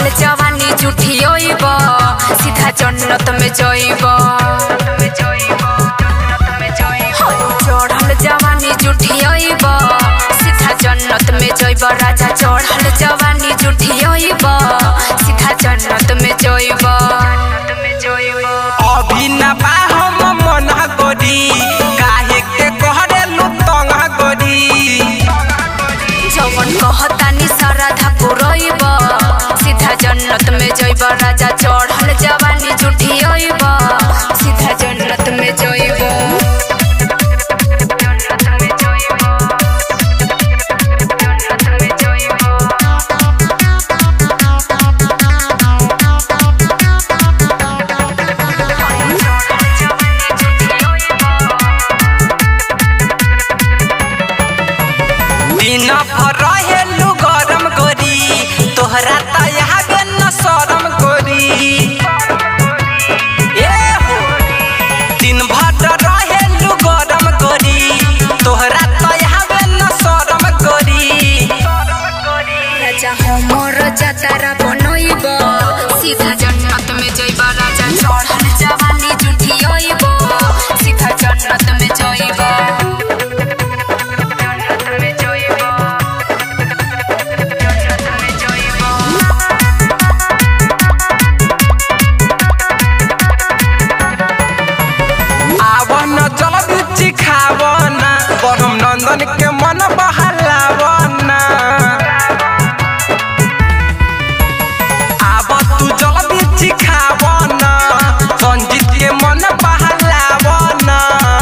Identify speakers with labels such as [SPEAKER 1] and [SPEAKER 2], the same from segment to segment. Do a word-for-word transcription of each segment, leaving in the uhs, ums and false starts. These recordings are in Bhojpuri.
[SPEAKER 1] जवानी झूठी होइब सीधा जन्नत में जाइब। चढ़ल जवानी झूठी होइब सीधा जन्नत में जाइब। राजा चढ़ल जवानी झूठी होइब सीधा जन्नत में जाइब।
[SPEAKER 2] अभी ना बा हम मना गोरी काहे के कहरेलु तंगा गोरी।
[SPEAKER 1] जवन कहतानी श्रद्धा पुरइब सीधा जन्नत में जाइब। राजा चढ़ल जवानी झूठी होइब सीधा जन्नत में जाइब।
[SPEAKER 2] दिन भर रहेलु गरम गोरी तोहरा त यहाँ बे न शरम गोरी। ए हो दिन भर रहेलु गरम गोरी तोहरा त यहाँ बे न शरम गोरी।
[SPEAKER 1] राजा हमर जतारा बनइब सीधा जन्नत में जाइब। राजा चढ़ल जवानी झूठी होइब सीधा जन्नत में जाइब।
[SPEAKER 2] खावना बरम नंदन के मन बहलावना। आब तू जल्दी खावना संजीत के मन बहलावना।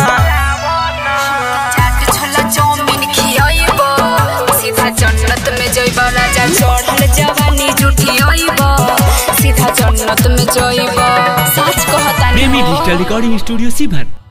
[SPEAKER 1] चाट छोला चाउमीन खियाइब सीधा जन्नत में जाइब। राजा चढ़ल जवानी झूठी होइब सीधा जन्नत में जाइब। सच कहतानी
[SPEAKER 3] प्रेमी डिजिटल रिकॉर्डिंग स्टूडियो शिवहर।